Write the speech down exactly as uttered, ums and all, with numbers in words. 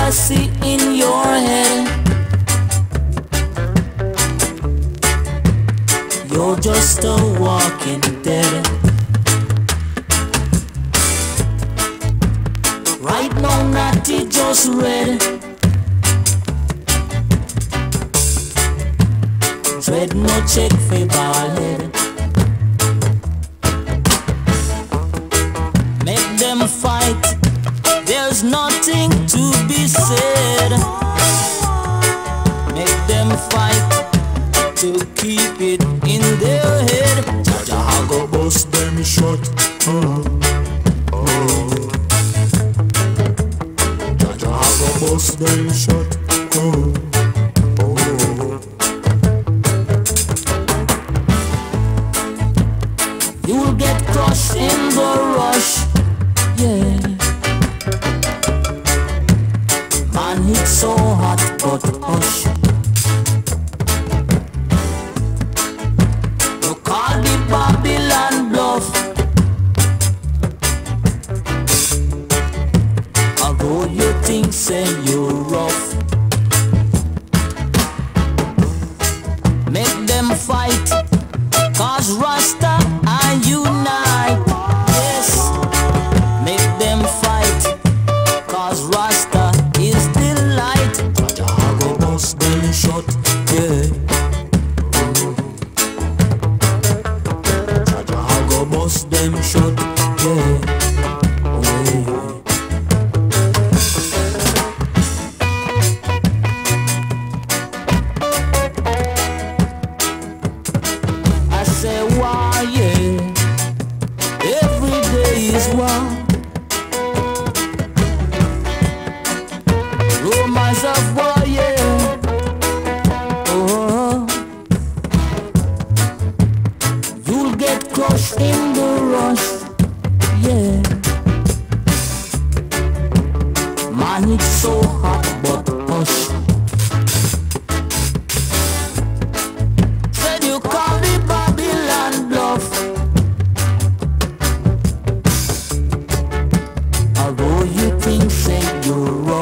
fantasy in your head. You're just a walking dead. Right now, Natty just read. Dread no check for ballhead. Make them fight, there's nothing to be said. Make them fight to keep it in their head. Jaja, I go bust them shot. Oh, oh. Jaja, I go bust them shot. Oh, oh. You'll get crushed in the rush. Yeah. Man, it's so hot, but hush. You call the Babylon bluff. Although you think say you're rough. Make them fight, cause Rasta and unite. Yes. Make them fight, cause Rasta is the light. Jaja, I go bust them shot, yeah. Jaja, I go bust them shot, yeah. I say why, yeah. Every day is war. Rumors of war, yeah. Oh, you'll get crushed in the rush, yeah. Man, it's so hot, but hush. Said you call the Babylon bluff. Although you think say you're wrong.